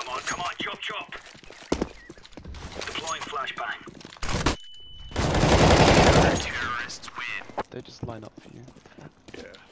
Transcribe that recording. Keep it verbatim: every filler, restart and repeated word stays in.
Come on, come on, chop chop. Deploying flashbang. Terrorists win. They just line up for you. Yeah.